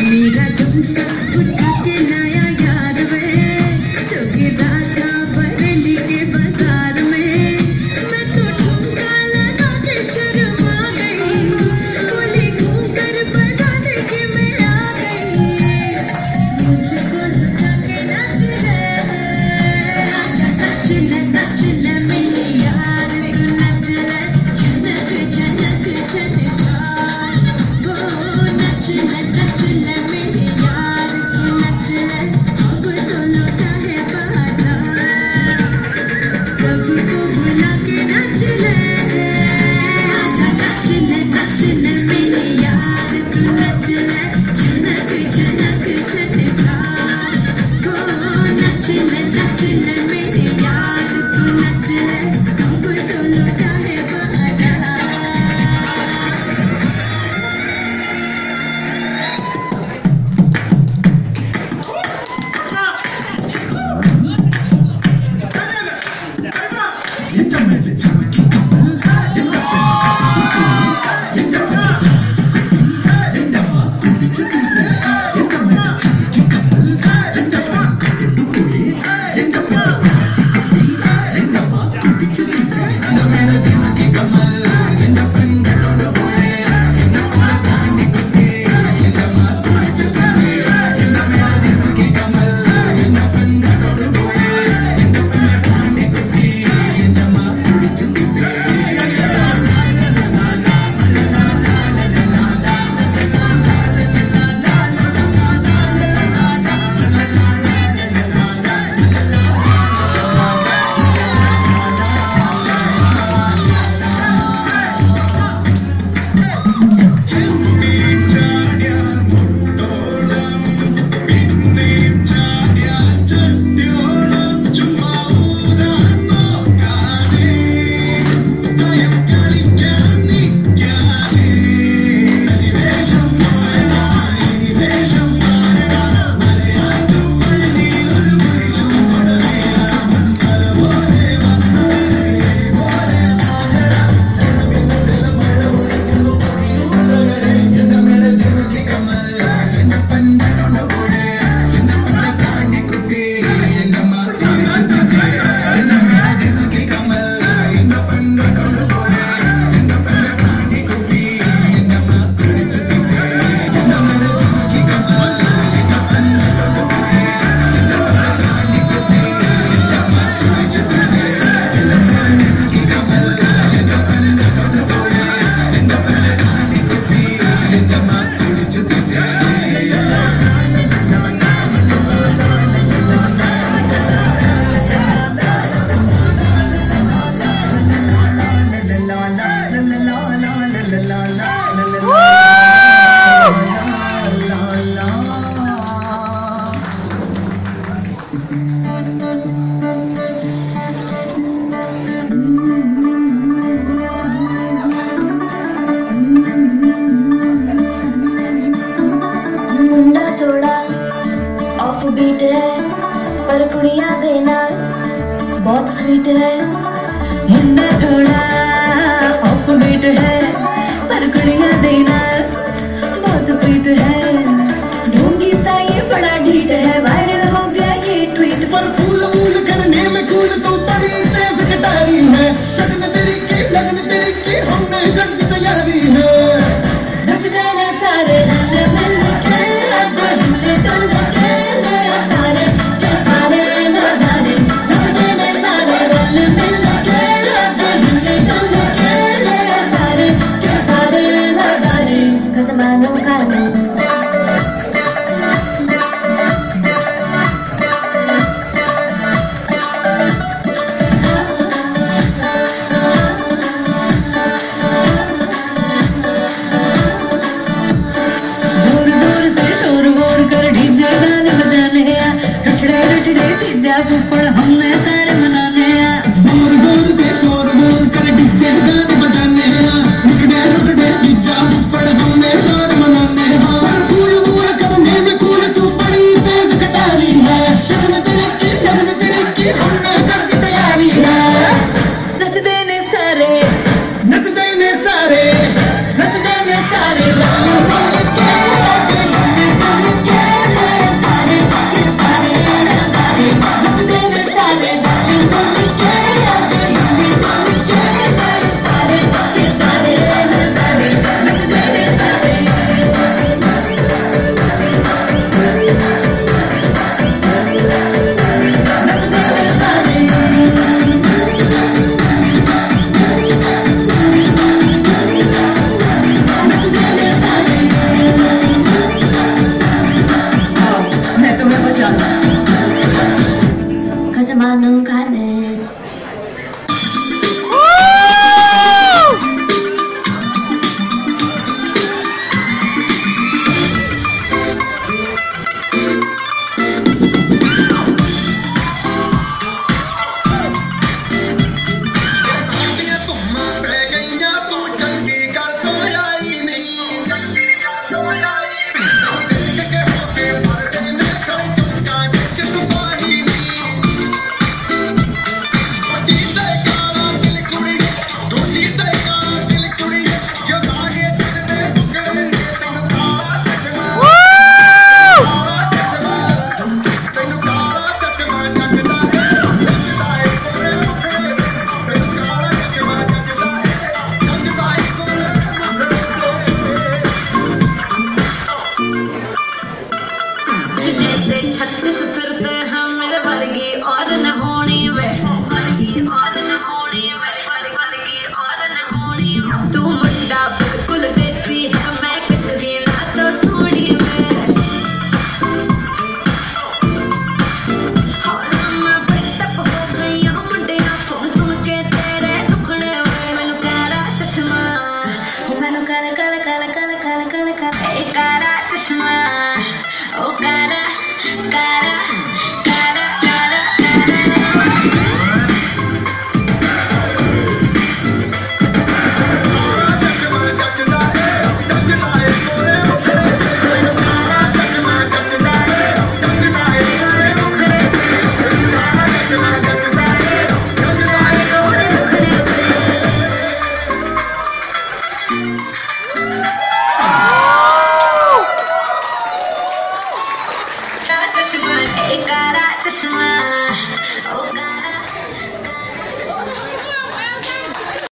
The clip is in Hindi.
बीट है पर कुड़ियां दे नाल बहुत स्वीट है। मुंडा थोड़ा ऑफ बीट है पर कुड़ियां दे नाल बहुत स्वीट है। ढूंगी सा ये बड़ा ढीठ है, वायरल हो गया ये ट्वीट पर फूल फूल करने में कूल तो बड़ी तेज कटारी है। शगन तेरी की लगन तेरी की हमने कर दी तैयारी है। नच गए सारे रंग मिल के आज हिले डुल के सारे के सारे नजारे। नच गए सारे रंग मिल के आज हिले डुल के सारे के सारे नजारे। कसमानो खानो जैसे 36 फिरते हैं मेरे वर्गी और न होनी वे, वर्गी और न होनी वे, वर्गी और न होनी। तू मुंडा बिल्कुल देसी है, मैं कितनी ना तो सोनी में। और मैं बेटप हो गई हूँ मुंडिया सुन सुन के तेरे दुखड़े में। मैनू काला चश्मा, मैनू काला काला काला काला काला काला काला, ए काला चश्मा, ओ काला काला काला काला चश्मा, ए काला चश्मा, ओ काला